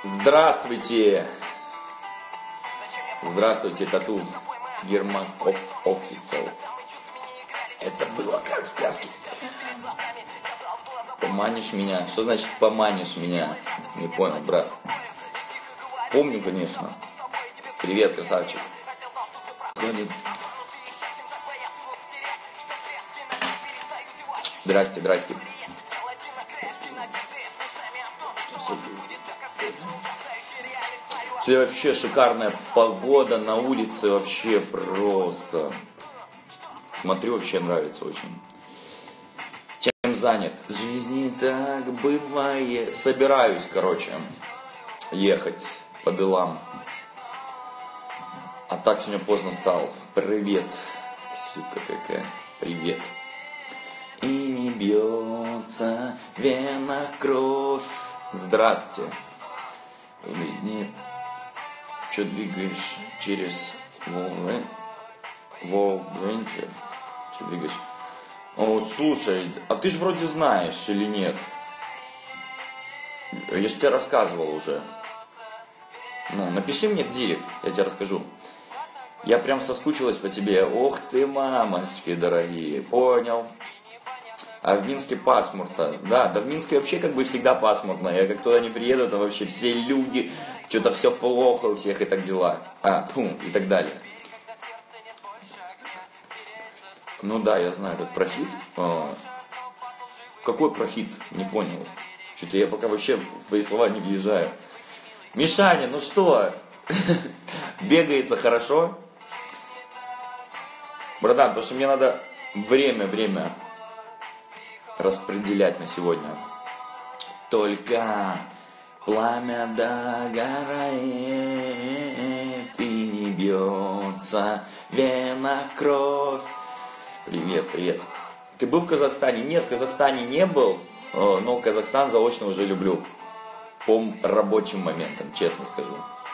Здравствуйте! Здравствуйте, Тату Ермаков Официал. Это было как в сказке. Поманишь меня? Что значит поманишь меня? Не понял, брат. Помню, конечно. Привет, красавчик. Здрасте, здрасте. Сегодня вообще шикарная погода на улице, вообще просто. Смотрю, вообще нравится очень. Чем занят? В жизни так бывает. Собираюсь, короче, ехать по делам. А так сегодня поздно встал. Привет. Сука какая. Привет. И не бьется в венах кровь. Здрасте. В жизни что двигаешь через Волдвенчер? Что двигаешь? О, слушай, а ты ж вроде знаешь или нет? Я же тебе рассказывал уже. Ну, напиши мне в директ, я тебе расскажу. Я прям соскучилась по тебе. Ох ты, мамочки дорогие. Понял. А в Минске пасмурно. Да, в Минске вообще как бы всегда пасмурно. Я как туда не приеду, то вообще все люди, что-то все плохо у всех и так дела. И так далее. Ну да, я знаю, этот профит. Какой профит? Не понял. Что-то я пока вообще в твои слова не въезжаю. Мишаня, ну что? Бегается хорошо? Братан, потому что мне надо время распределять на сегодня. Только пламя догорает и не бьется в венах кровь. Привет, привет. Ты был в Казахстане? Нет, в Казахстане не был, но Казахстан заочно уже люблю. По рабочим моментам, честно скажу.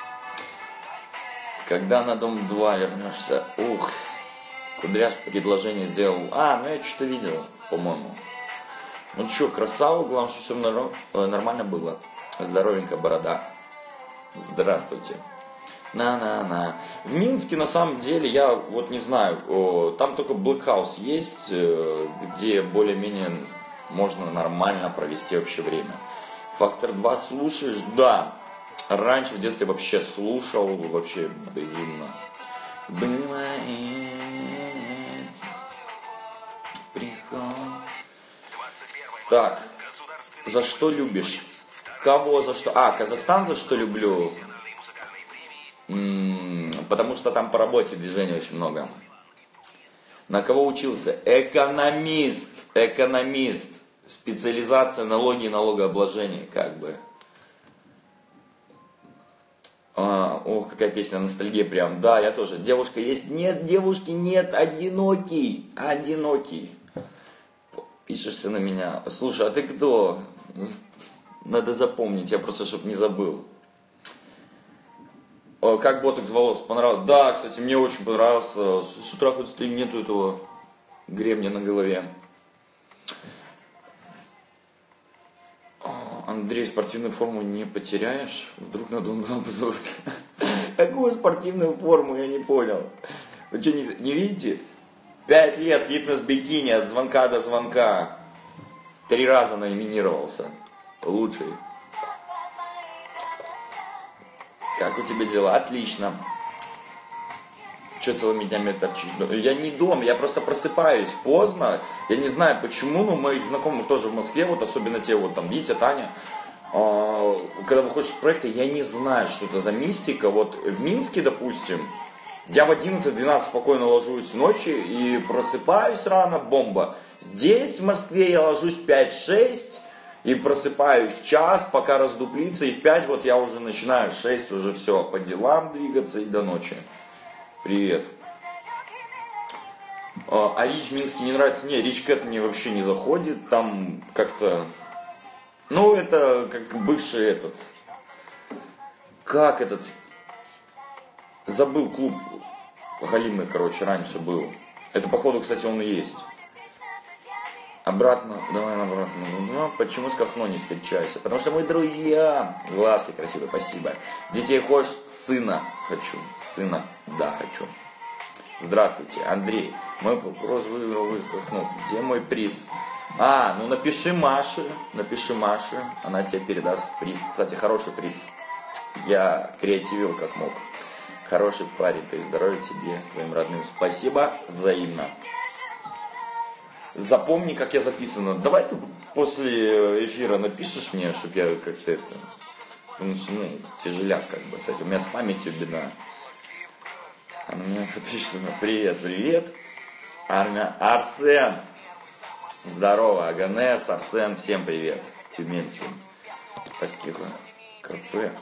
Когда на Дом 2 вернешься? Ух, Кудряш предложение сделал. Ну я что-то видел, по-моему. Ну что, красава, главное, что все нормально было. Здоровенько, борода. Здравствуйте. На. В Минске, на самом деле, я вот не знаю, там только Black House есть, где более-менее можно нормально провести вообще время. Фактор 2 слушаешь? Да. Раньше в детстве вообще слушал, вообще безумно. Бывает приход. Так, за что любишь? Кого за что? Казахстан за что люблю? Потому что там по работе движения очень много. На кого учился? Экономист. Специализация налоги и налогообложение, как бы. Какая песня, ностальгия прям. Да, я тоже. Девушка есть? Нет, девушки нет, одинокий. Пишешься на меня. Слушай, а ты кто? Надо запомнить, я просто, чтобы не забыл. Как ботокс волос? Понравилось? Да, кстати, мне очень понравился. С утра хоть нету этого гребня на голове. Андрей, спортивную форму не потеряешь? Вдруг на Дом 2 позовут? Какую спортивную форму? Я не понял. Вы что, не видите? 5 лет фитнес-бикини от звонка до звонка. 3 раза номинировался. Лучший. Как у тебя дела? Отлично. Че целыми днями торчишь? Я не дома, я просто просыпаюсь поздно. Я не знаю почему, но моих знакомых тоже в Москве, вот особенно те вот там Витя, Таня. Когда выходишь с проекта, я не знаю, что это за мистика. Вот в Минске, допустим, я в 11-12 спокойно ложусь ночи и просыпаюсь рано, бомба. Здесь, в Москве, я ложусь 5-6 и просыпаюсь час, пока раздуплится, и в 5 вот я уже начинаю, в 6 уже все, по делам двигаться и до ночи. Привет. А Рич Минский не нравится? Не, Рич Кэт мне вообще не заходит, там как-то... Ну, это как бывший этот... Как этот... Забыл клуб Галимый, короче, раньше был. Это, походу, кстати, он и есть. Обратно, давай обратно. Ну, почему с Кахно не встречайся? Потому что мы друзья. Глазки красивые, спасибо. Детей хочешь? Сына хочу. Сына, да, хочу. Здравствуйте, Андрей. Мой вопрос выиграл из Кахно. Где мой приз? Ну напиши Маше. Она тебе передаст приз. Кстати, хороший приз. Я креативил как мог. Хороший парень, то есть здоровья тебе, твоим родным. Спасибо, взаимно. Запомни, как я записано. Давай ты после эфира напишешь мне, чтобы я как-то это... Потому что, тяжеляк как бы с этим. У меня с памятью беда. А на меня подписано. Привет. Арсен. Здорово, Аганес, Арсен, всем привет. Тюменским. Таких кафе.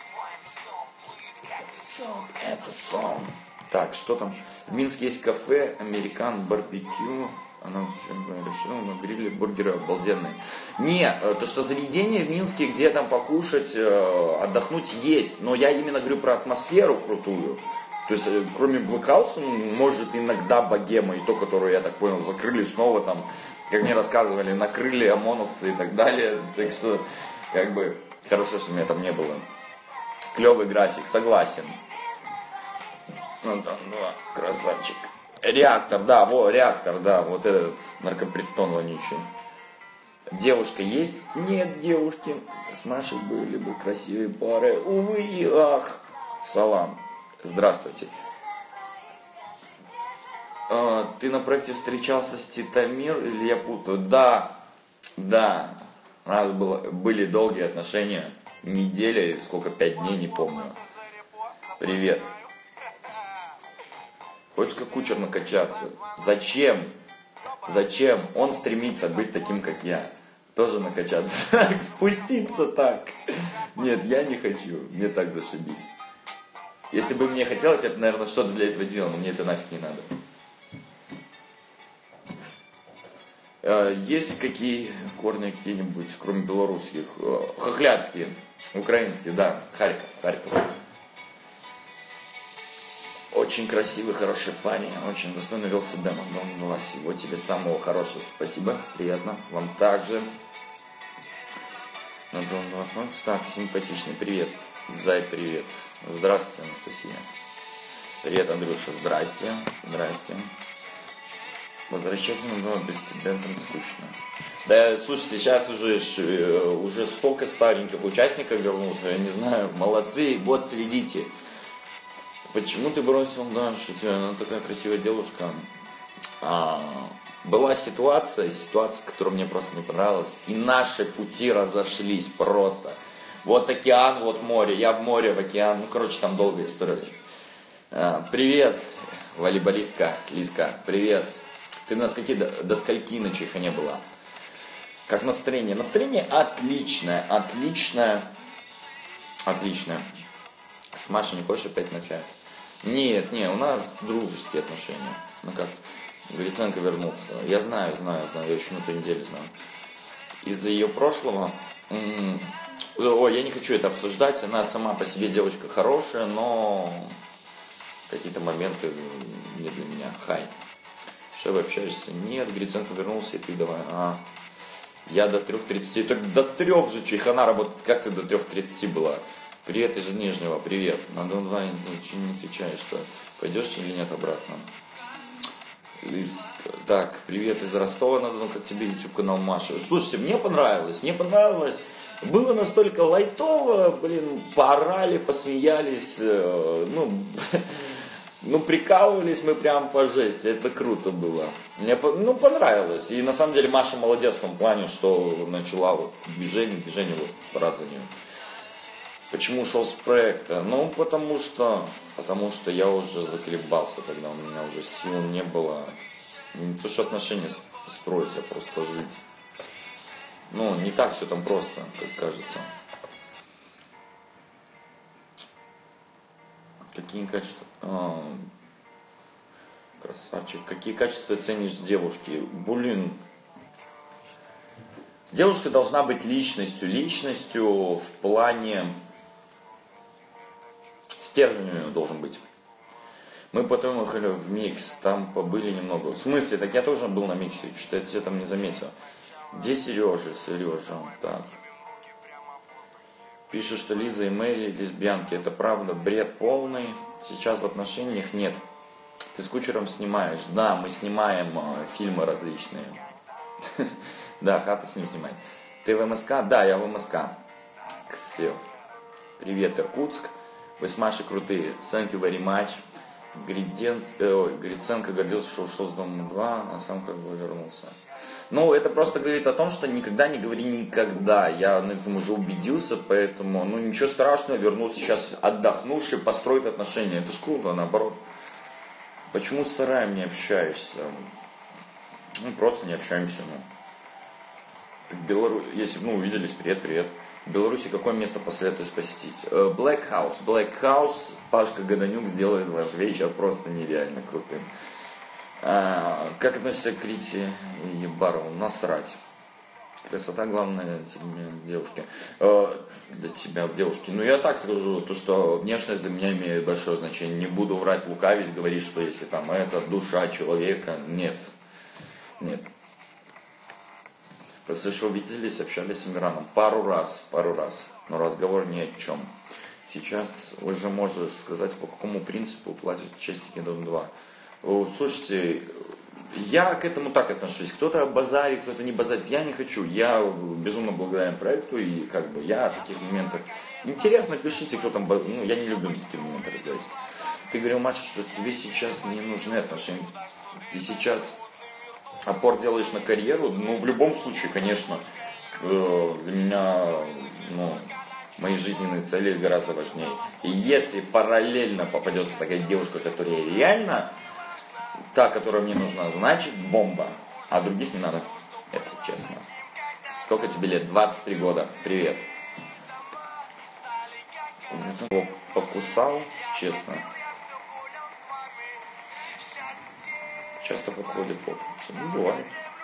Это сон. Так, что там? В Минске есть кафе, американ, барбекю. Она решила на гриле бургеры обалденные. То, что заведение в Минске, где там покушать, отдохнуть есть. Но я именно говорю про атмосферу крутую. То есть, кроме Блэкхауса, может иногда богема, и то, которую, я так понял, закрыли снова там, как мне рассказывали, накрыли ОМОНовцы и так далее. Так что, как бы, хорошо, что меня там не было. Клевый график, согласен. Ну там, красавчик. Реактор, вот этот наркопритон вонючий. Девушка есть? Нет девушки. С Машей были бы красивые пары. Увы и ах. Салам. Здравствуйте. Ты на проекте встречался с Титамир или я путаю? Да. У нас были долгие отношения. Неделя, сколько, 5 дней, не помню. Привет. Хочешь как кучер накачаться? Зачем? Он стремится быть таким, как я. Тоже накачаться. Спуститься так. Нет, я не хочу. Мне так зашибись. Если бы мне хотелось, я бы, наверное, что-то для этого делал, но мне это нафиг не надо. Есть какие корни какие-нибудь, кроме белорусских? Хохлядские, украинские, да. Харьков. Очень красивый, хороший парень, очень достойно вел себя. Всего тебе самого хорошего. Спасибо, приятно. Вам также. Так, симпатичный. Привет. Зай, привет. Здравствуйте, Анастасия. Привет, Андрюша. Здрасте. Возвращаться на без тебя там скучно. Да, слушайте, сейчас уже столько стареньких участников вернулось. Я не знаю, молодцы, вот следите. Почему ты бросил Дашу? Она такая красивая девушка. Была ситуация, которая мне просто не понравилась. И наши пути разошлись просто. Вот океан, вот море. Я в море, в океан. Там долгая история. Привет, волейболистка, Лиска. Привет. Ты у нас до скольки на Чайхане была? Как настроение? Настроение отличное. С Машей не хочешь опять начать? Нет, у нас дружеские отношения. Гриценко вернулся. Я знаю, я еще на той неделе знаю. Из-за ее прошлого... я не хочу это обсуждать. Она сама по себе девочка хорошая, но какие-то моменты не для меня. Хай. Что вы общаешься? Нет, Гриценко вернулся, и ты давай. Я до 3:30. Так до 3 же Чайхана работает. Как ты до 3:30 была? Привет из Нижнего, привет. Надо онлайн, ничего не отвечаешь, что пойдешь или нет обратно. Так, привет из Ростова, как тебе YouTube канал Маши. Слушайте, мне понравилось. Было настолько лайтово, поорали, посмеялись, прикалывались мы прям по жести, это круто было. Мне понравилось. И на самом деле Маша молодец в том плане, что начала движение, рад за нее. Почему ушел с проекта? Потому что я уже заколебался тогда, у меня уже сил не было. Не то, что отношения строить, а просто жить. Не так все там просто, как кажется. Какие качества... Красавчик. Какие качества ценишь в девушке? Девушка должна быть личностью в плане... Стержень у нее должен быть. Мы потом ехали в микс, там побыли немного. В смысле, так я тоже был на миксе, что-то я тебя там не заметил. Где Сережа? Сережа, так. Пишет, что Лиза и Мэри лесбиянки. Это правда, бред полный. Сейчас в отношениях нет. Ты с Кучером снимаешь? Да, мы снимаем фильмы различные. Да, Хата с ним снимает. Ты в МСК? Да, я в МСК. Все. Привет, Иркутск. Вы с Машей крутые. Thank you very much. Гриценко гордился, что ушел с Дома 2, а сам как бы вернулся. Ну, это просто говорит о том, что никогда не говори никогда. Я на этом уже убедился, поэтому, ну, ничего страшного, вернулся сейчас отдохнувший, построить отношения. Это ж круто, наоборот. Почему с сараем не общаешься? Ну, просто не общаемся, ну. В Беларуси, если, ну, увиделись, привет. В Беларуси какое место посоветуешь посетить? Black House. Пашка Гаданюк сделает ваш вечер просто нереально крутым. Как относишься к Рите Ебарову? Насрать. Красота главная девушки. Для тебя в девушке. Ну, я так скажу, то, что внешность для меня имеет большое значение. Не буду врать, лукавить, говорить, что если там это душа человека. Нет. Просто что виделись, общались с Амираном пару раз, но разговор ни о чем. Сейчас уже можешь сказать, по какому принципу платят частики Дом 2. Слушайте, я к этому так отношусь. Кто-то базарит, кто-то не базарит. Я не хочу. Я безумно благодарен проекту, и как бы я в таких моментах... Интересно, пишите, кто там... Ну, я не люблю такие моменты разговаривать. Ты говорил, Маша, что тебе сейчас не нужны отношения. Ты сейчас... опор делаешь на карьеру, ну, в любом случае, конечно, для меня, ну, мои жизненные цели гораздо важнее. И если параллельно попадется такая девушка, которая реально та, которая мне нужна, значит бомба, а других не надо. Это честно. Сколько тебе лет? 23 года. Привет. Покусал, честно. Часто подходит попа. Ну, бывает.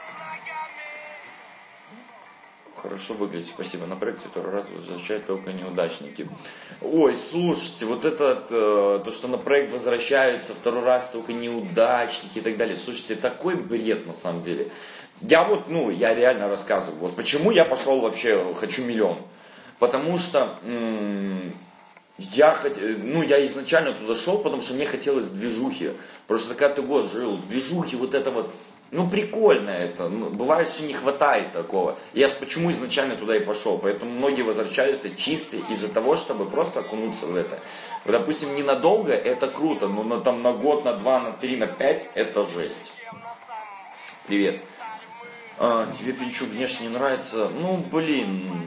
Хорошо выглядит, спасибо. На проекте второй раз возвращают только неудачники. Ой, слушайте, вот это, то, что на проект возвращаются второй раз только неудачники и так далее. Слушайте, такой бред на самом деле. Я вот, ну, я реально рассказываю. Вот почему я пошел вообще, хочу миллион. Потому что... Я изначально туда шел, потому что мне хотелось движухи. Просто когда ты год жил в движухе, вот это вот, ну прикольно это. Ну, бывает, что не хватает такого. Я же почему изначально туда и пошел. Поэтому многие возвращаются чисто из-за того, чтобы просто окунуться в это. Допустим, ненадолго это круто, но там на год, на 2, на 3, на 5 это жесть. Привет. Тебе Пинчук внешне не нравится? Ну, блин...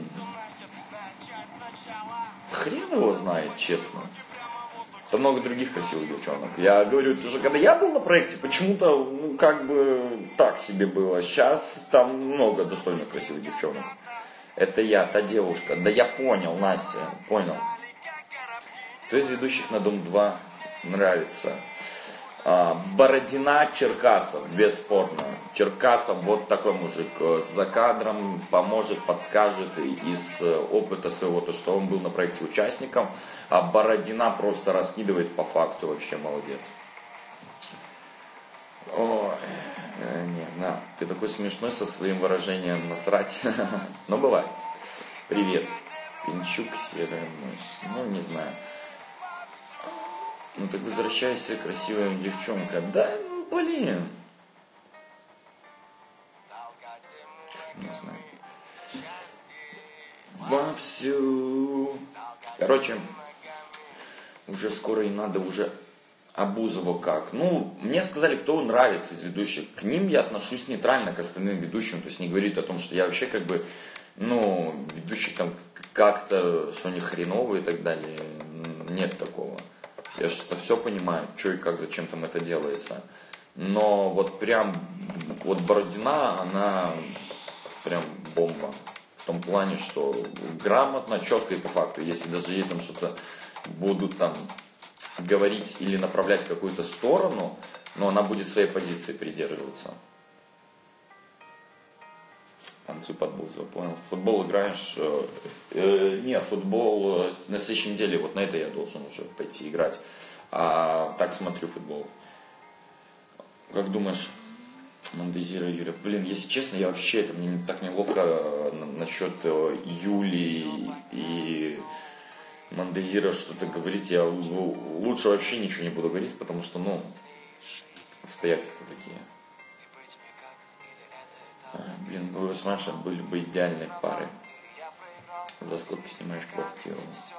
Хрен его знает, честно. Там много других красивых девчонок. Я говорю, уже когда я был на проекте, почему-то, ну, как бы так себе было. Сейчас там много достойных красивых девчонок. Это я, та девушка. Да я понял, Настя, понял. Кто из ведущих на Дом 2 нравится? Бородина, Черкасов, бесспорно. Черкасов вот такой мужик, за кадром поможет, подскажет из опыта своего, то, что он был на проекте участником, а Бородина просто раскидывает по факту, вообще молодец. Ой, ты такой смешной со своим выражением насрать, но бывает. Привет, Пинчук, серая мышь, ну не знаю. Ну так возвращайся, красивая девчонка. Да, ну, блин. Не знаю. Вовсю. Короче, уже скоро и надо уже Абузову как. Ну, мне сказали, кто нравится из ведущих. К ним я отношусь нейтрально, к остальным ведущим. То есть не говорит о том, что я вообще как бы, ну, ведущих там как-то, что они хреновые и так далее. Нет такого. Я что-то все понимаю, что и как, зачем там это делается. Но вот прям, вот Бородина, она прям бомба. В том плане, что грамотно, четко и по факту. Если даже ей там что-то будут там говорить или направлять в какую-то сторону, но она будет своей позиции придерживаться. Там станцию под Бузово, понял? В футбол играешь, не, футбол на следующей неделе, вот на это я должен уже пойти играть, а так смотрю футбол. Как думаешь, Мандезира Юля? Блин, если честно, я вообще, это мне так неловко насчет Юли и Мандезира что-то говорить, я лучше вообще ничего не буду говорить, потому что, ну, обстоятельства такие. Блин, вы с Машей были бы идеальной парой. За сколько снимаешь квартиру?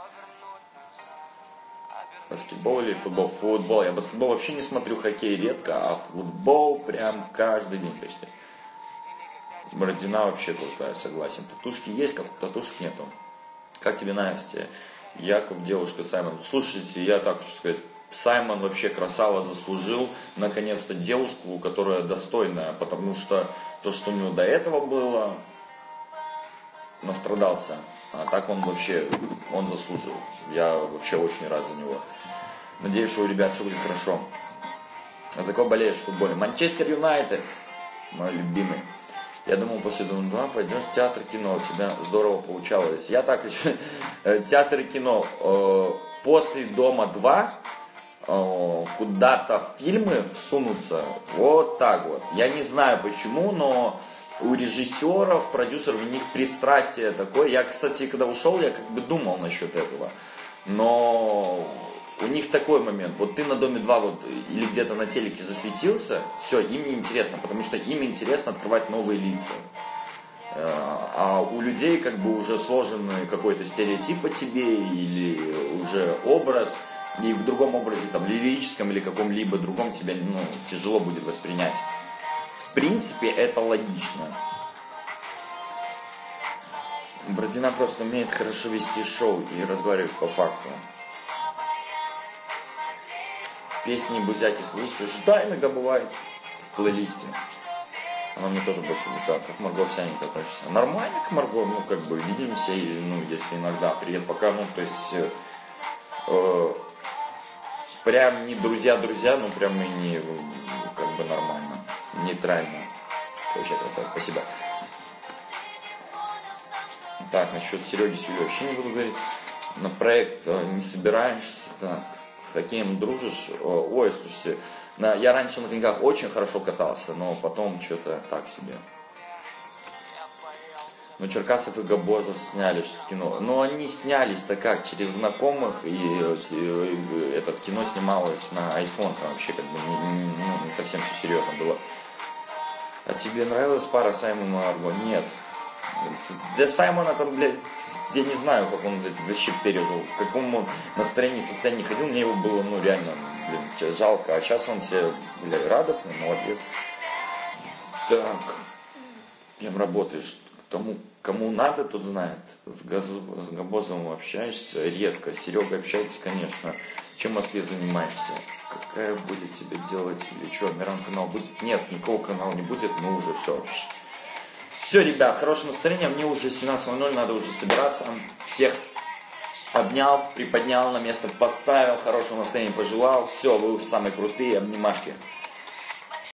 Баскетбол или футбол? Футбол. Я баскетбол вообще не смотрю, хоккей редко, а футбол прям каждый день почти. Бородина вообще крутая, согласен. Татушки есть, как татушек нету. Как тебе, Настя? Яков, девушка, Саймон. Слушайте, я так хочу сказать. Саймон вообще красава, заслужил наконец-то девушку, которая достойная, потому что то, что у него до этого было, настрадался. А так он вообще, он заслужил. Я вообще очень рад за него. Надеюсь, что у ребят все будет хорошо. А за кого болеешь в футболе? Манчестер Юнайтед, мой любимый. Я думал, после Дома 2 пойдешь в театр кино, у тебя здорово получалось. Я так хочу, театр и кино. После Дома 2 куда-то фильмы всунутся, вот так вот. Я не знаю почему, но у режиссеров, продюсеров, у них пристрастие такое. Я, кстати, когда ушел, я как бы думал насчет этого. Но у них такой момент. Вот ты на Доме 2 вот, или где-то на телеке засветился, все, им не интересно, потому что им интересно открывать новые лица. А у людей как бы уже сложен какой-то стереотип о тебе или уже образ. И в другом образе, там, лирическом или каком-либо другом тебя, ну, тяжело будет воспринять. В принципе, это логично. Бородина просто умеет хорошо вести шоу и разговаривать по факту. Песни Бузяки слушаешь? Да, иногда бывает в плейлисте. Она мне тоже больше не так, как Марго Овсянникова относится. Нормально к Марго, ну, как бы, видимся, ну, если иногда, привет, пока, ну, то есть... прям не друзья-друзья, но прям и не, как бы, нормально, нейтрально. Вообще красавец, спасибо. Так, насчет Сереги с Юлей вообще не буду говорить. На проект не собираешься, так, хоккеем дружишь. Ой, слушайте, я раньше на коньках очень хорошо катался, но потом что-то так себе. Ну, Черкасов и Габозов сняли кино. Но они снялись-то как? Через знакомых, и это кино снималось на iPhone. Там вообще как бы не совсем все серьезно было. А тебе нравилась пара Саймона и Марго? Нет. Для Саймона там, блядь, я не знаю, как он, блядь, вообще пережил. В каком он настроении, состоянии ходил. Мне его было, ну, реально, блин, жалко. А сейчас он все, блядь, радостный, молодец. Так. Кем работаешь? Кому надо, тот знает. С Габозовым общаешься редко. С Серегой общаетесь, конечно. Чем в Москве занимаешься? Какая будет тебе делать или что? Мирон канал будет? Нет, никакого канала не будет. Мы уже все. Все, ребят, хорошее настроение. Мне уже 17:00, надо уже собираться. Всех обнял, приподнял, на место поставил. Хорошего настроения пожелал. Все, вы самые крутые. Обнимашки.